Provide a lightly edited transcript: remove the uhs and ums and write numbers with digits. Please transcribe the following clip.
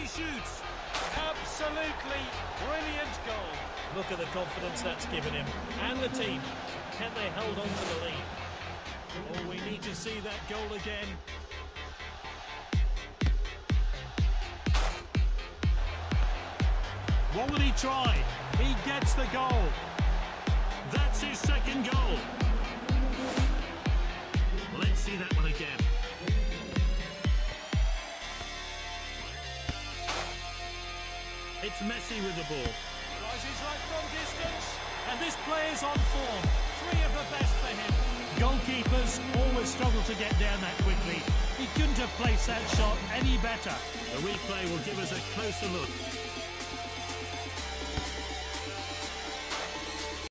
he shoots. Absolutely brilliant goal. Look at the confidence that's given him. And the team. Can they hold on to the lead? Oh, we need to see that goal again. What will he try? He gets the goal. That's his second goal. Let's see that one again. It's Messi with the ball. Rises right from distance. And this player's on form. 3 of the best for him. Goalkeepers always struggle to get down that quickly. He couldn't have placed that shot any better. The replay will give us a closer look.